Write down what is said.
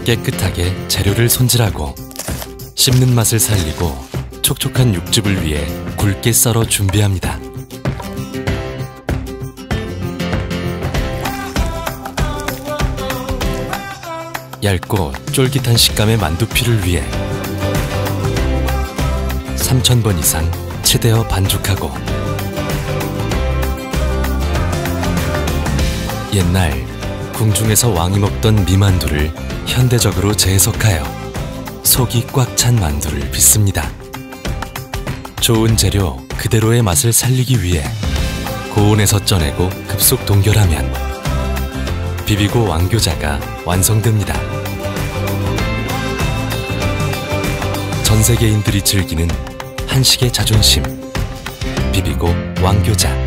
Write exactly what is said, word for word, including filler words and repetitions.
깨끗하게 재료를 손질하고 씹는 맛을 살리고 촉촉한 육즙을 위해 굵게 썰어 준비합니다. 얇고 쫄깃한 식감의 만두피를 위해 삼천 번 이상 치대어 반죽하고 옛날 궁중에서 왕이 먹던 미만두를 현대적으로 재해석하여 속이 꽉 찬 만두를 빚습니다. 좋은 재료 그대로의 맛을 살리기 위해 고온에서 쪄내고 급속 동결하면 비비고 왕교자가 완성됩니다. 전 세계인들이 즐기는 한식의 자존심, 비비고 왕교자.